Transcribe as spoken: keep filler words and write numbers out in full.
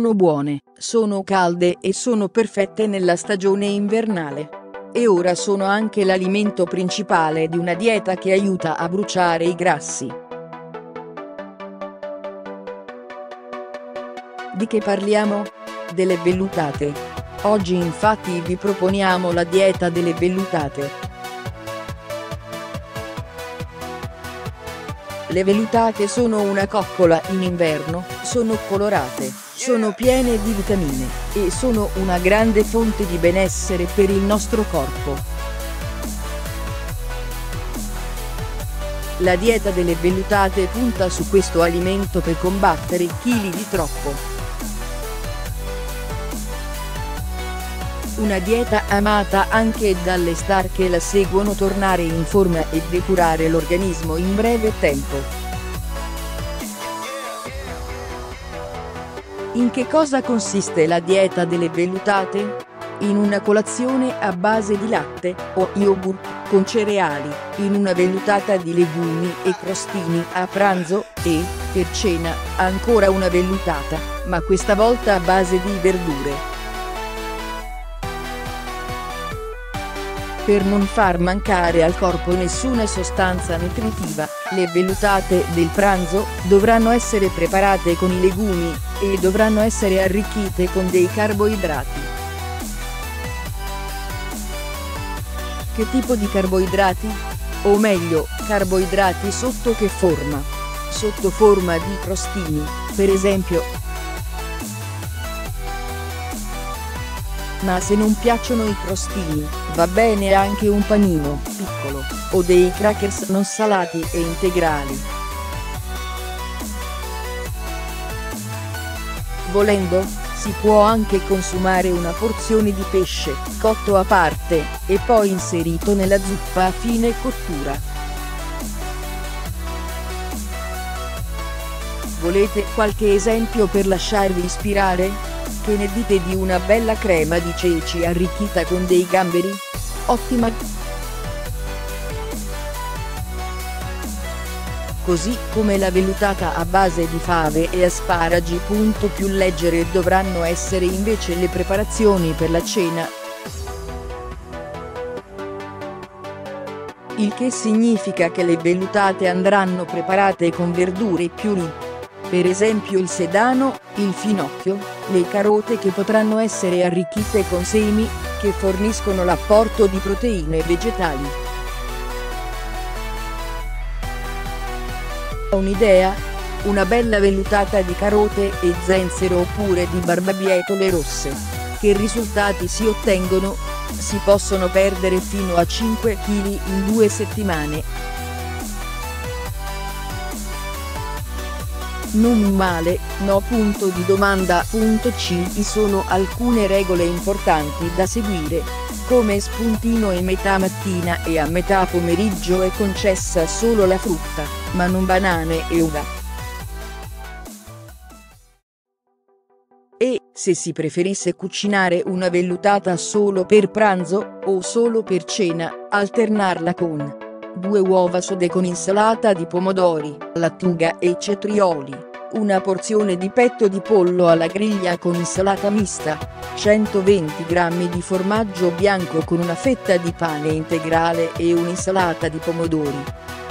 sono buone, sono calde e sono perfette nella stagione invernale. E ora sono anche l'alimento principale di una dieta che aiuta a bruciare i grassi. Di che parliamo? Delle vellutate. Oggi infatti vi proponiamo la dieta delle vellutate. Le vellutate sono una coccola in inverno, sono colorate, sono piene di vitamine, e sono una grande fonte di benessere per il nostro corpo. La dieta delle vellutate punta su questo alimento per combattere i chili di troppo. Una dieta amata anche dalle star che la seguono tornare in forma e depurare l'organismo in breve tempo. In che cosa consiste la dieta delle vellutate? In una colazione a base di latte o yogurt con cereali, in una vellutata di legumi e crostini a pranzo e, per cena, ancora una vellutata, ma questa volta a base di verdure. Per non far mancare al corpo nessuna sostanza nutritiva, le vellutate del pranzo dovranno essere preparate con i legumi e dovranno essere arricchite con dei carboidrati. Che tipo di carboidrati? O meglio, carboidrati sotto che forma? Sotto forma di crostini, per esempio. Ma se non piacciono i crostini, va bene anche un panino piccolo, o dei crackers non salati e integrali. Volendo, si può anche consumare una porzione di pesce, cotto a parte, e poi inserito nella zuppa a fine cottura. Volete qualche esempio per lasciarvi ispirare? Che ne dite di una bella crema di ceci arricchita con dei gamberi? Ottima! Così come la vellutata a base di fave e asparagi. Punto più leggere dovranno essere invece le preparazioni per la cena. Il che significa che le vellutate andranno preparate con verdure più ricche. Per esempio il sedano, il finocchio, le carote che potranno essere arricchite con semi, che forniscono l'apporto di proteine vegetali. Un'idea? Una bella vellutata di carote e zenzero oppure di barbabietole rosse. Che risultati si ottengono? Si possono perdere fino a cinque chili in due settimane. Non male, no? Punto di domanda. Ci sono alcune regole importanti da seguire. Come spuntino a metà mattina e a metà pomeriggio è concessa solo la frutta, ma non banane e uva. E, se si preferisse cucinare una vellutata solo per pranzo, o solo per cena, alternarla con due uova sode con insalata di pomodori, lattuga e cetrioli, una porzione di petto di pollo alla griglia con insalata mista, centoventi grammi di formaggio bianco con una fetta di pane integrale e un'insalata di pomodori.